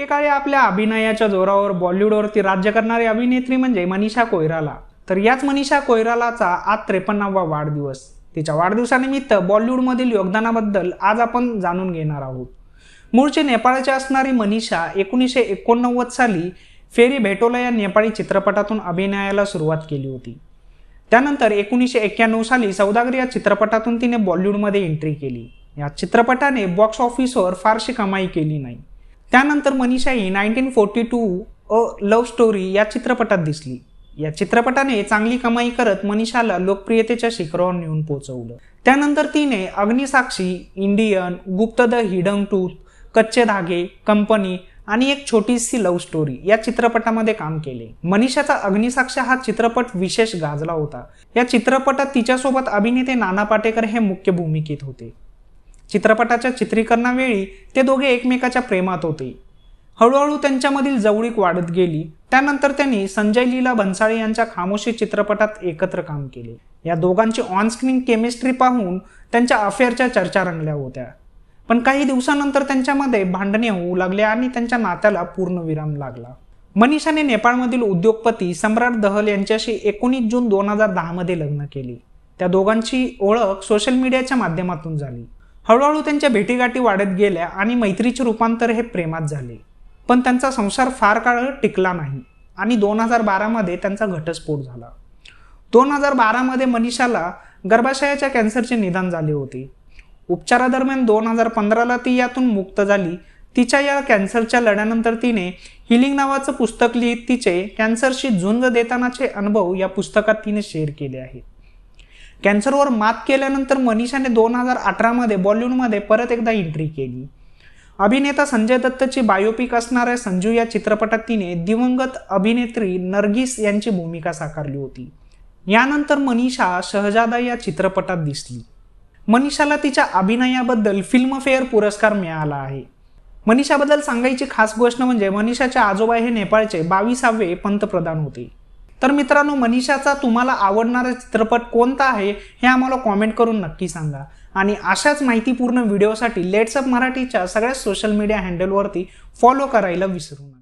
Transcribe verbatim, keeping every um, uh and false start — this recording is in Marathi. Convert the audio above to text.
एकेकाळी आपल्या अभिनयाच्या जोरावर बॉलिवूडवरती राज्य करणारी अभिनेत्री म्हणजे मनीषा कोइराला। तर याच मनीषा कोइरालाचा आज त्रेपन्नावा वाढदिवस। तिच्या वाढदिवसानिमित्त बॉलिवूडमधील योगदानाबद्दल आज आपण जाणून घेणार आहोत। मूळची नेपाळची असणारी मनीषा एकोणीसशे एकोणनव्वद साली फेरी भेटोला या नेपाळी चित्रपटातून अभिनयाला सुरुवात केली होती। त्यानंतर एकोणीसशे एक्क्याण्णव साली सौदागर या चित्रपटातून तिने बॉलिवूडमध्ये एंट्री केली। या चित्रपटाने बॉक्स ऑफिसवर फारशी कमाई केली नाही। त्यानंतर मनीषा ही nineteen forty two a love story या चित्रपटात दिसली। या चित्रपटाने चांगली कमाई करत मनीषाला लोकप्रियतेच्या शिखरावर नेऊन पोहोचवलं। त्यानंतर तिने Agnisakshi, Indian, Gupt the hidden truth, Kachche Dhaage, company आणि एक छोटीशी लव्ह स्टोरी या चित्रपटामध्ये काम केले। मनीषाचा अग्निसाक्षी हा चित्रपट विशेष गाजला होता। या चित्रपटात तिच्यासोबत अभिनेते नाना पाटेकर हे मुख्य भूमिकेत होते। चित्रपटाच्या चित्रीकरणावेळी ते दोघे एकमेकाच्या प्रेमात होते। हळूहळू त्यांच्यामधील जवळीक वाढत गेली। त्यानंतर त्यांनी संजय लीला भन्साळी यांच्या खामोशी चित्रपटात एकत्र काम केले। या दोघांची ऑन स्क्रीन केमिस्ट्री पाहून त्यांच्या अफेअरच्या चर्चा रंगल्या होत्या। पण काही दिवसानंतर त्यांच्यामध्ये भांडणे होऊ लागले आणि त्यांच्या नात्याला पूर्णविराम लागला। मनीषाने नेपाळमधील उद्योगपती सम्राट दहल यांच्याशी एकोणीस जून दोन हजार दहा मध्ये लग्न केले। त्या दोघांची ओळख सोशल मीडियाच्या माध्यमातून झाली। हळूहळू त्यांच्या भेटीगाठी वाढत गेल्या आणि मैत्रीचे रूपांतर हे प्रेमात झाले। पण त्यांचा संसार फार काळ टिकला नाही आणि दोन हजार बारा मध्ये त्यांचा घटस्फोट झाला। दोन हजार बारा मध्ये मनीषाला गर्भाशयाच्या कॅन्सरचे निदान झाले होते। उपचारादरम्यान दोन हजार पंधराला ती यातून मुक्त झाली। तिच्या या कॅन्सरच्या लढ्यानंतर तिने हिलिंग नावाचं पुस्तक लिहित तिचे कॅन्सरशी झुंज देतानाचे अनुभव या पुस्तकात तिने शेअर केले आहे। कॅन्सरवर मात केल्यानंतर मनीषाने दोन हजार अठरा मध्ये बॉलिवूडमध्ये परत एकदा एंट्री केली। अभिनेता संजय दत्तची बायोपिक असणाऱ्या संजू या चित्रपटात तिने दिवंगत अभिनेत्री नर्गिस यांची भूमिका साकारली होती। यानंतर मनीषा शहजादा या चित्रपटात दिसली। मनीषाला तिच्या अभिनयाबद्दल फिल्मफेअर पुरस्कार मिळाला आहे। मनीषाबद्दल सांगायची खास गोष्ट म्हणजे मनीषाचे आजोबा हे नेपाळचे बावीसावे पंतप्रधान होते। तर मित्रांनो, मनीषाचा तुम्हाला आवडणारा चित्रपट कोणता आहे हे आम्हाला कॉमेंट करून नक्की सांगा। आणि अशाच माहितीपूर्ण व्हिडिओसाठी लेट्स अप मराठीच्या सगळ्या सोशल मीडिया हँडलवरती फॉलो करायला विसरू नका।